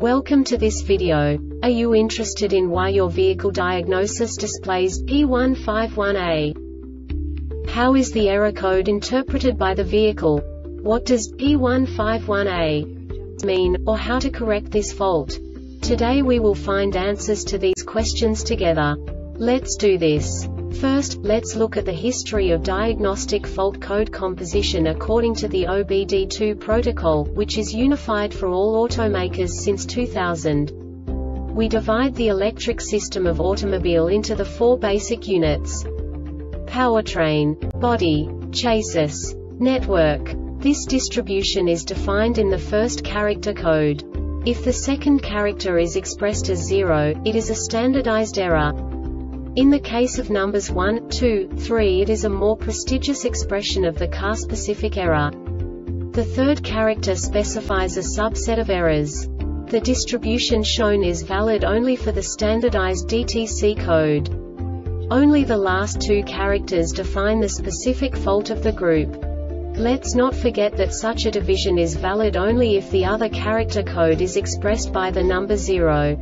Welcome to this video. Are you interested in why your vehicle diagnosis displays P151A? How is the error code interpreted by the vehicle? What does P151A mean, or how to correct this fault? Today we will find answers to these questions together. Let's do this. First, let's look at the history of diagnostic fault code composition according to the OBD2 protocol, which is unified for all automakers since 2000. We divide the electric system of automobile into the four basic units: powertrain, body, chassis, network. This distribution is defined in the first character code. If the second character is expressed as 0, it is a standardized error. In the case of numbers 1, 2, 3, it is a more prestigious expression of the car-specific error. The third character specifies a subset of errors. The distribution shown is valid only for the standardized DTC code. Only the last two characters define the specific fault of the group. Let's not forget that such a division is valid only if the other character code is expressed by the number 0.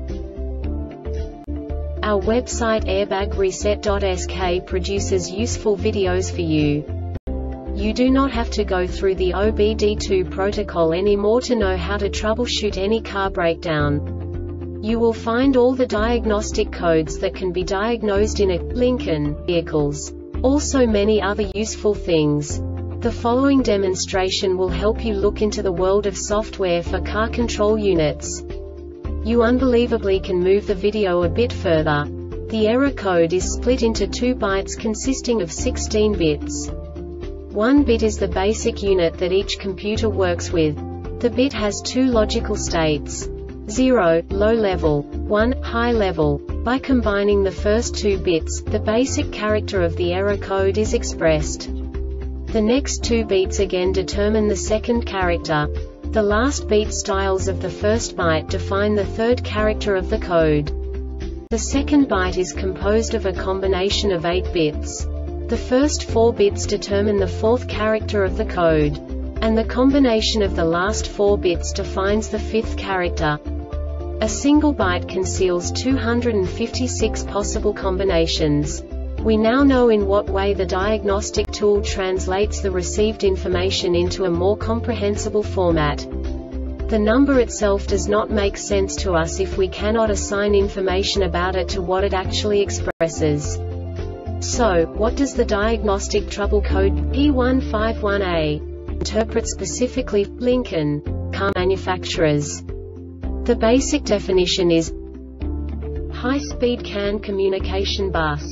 Our website airbagreset.sk produces useful videos for you. You do not have to go through the OBD2 protocol anymore to know how to troubleshoot any car breakdown. You will find all the diagnostic codes that can be diagnosed in a Lincoln vehicles. Also many other useful things. The following demonstration will help you look into the world of software for car control units. You unbelievably can move the video a bit further. The error code is split into 2 bytes consisting of 16 bits. 1 bit is the basic unit that each computer works with. The bit has 2 logical states: 0, low level, 1, high level. By combining the first 2 bits, the basic character of the error code is expressed. The next 2 beats again determine the second character. The last beat styles of the first byte define the third character of the code. The second byte is composed of a combination of 8 bits. The first 4 bits determine the fourth character of the code. And the combination of the last 4 bits defines the fifth character. A single byte conceals 256 possible combinations. We now know in what way the diagnostic tool translates the received information into a more comprehensible format. The number itself does not make sense to us if we cannot assign information about it to what it actually expresses. So, what does the diagnostic trouble code P151A interpret specifically for Lincoln car manufacturers? The basic definition is high-speed CAN communication bus.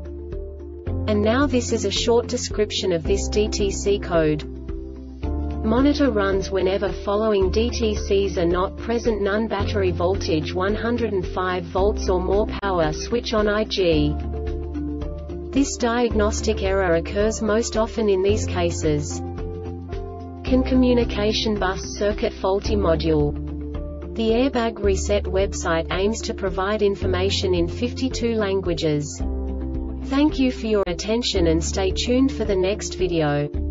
And now this is a short description of this DTC code. Monitor runs whenever following DTCs are not present: none, battery voltage 105 volts or more, power switch on IG. This diagnostic error occurs most often in these cases: CAN communication bus circuit faulty module. The Airbag Reset website aims to provide information in 52 languages. Thank you for your attention and stay tuned for the next video.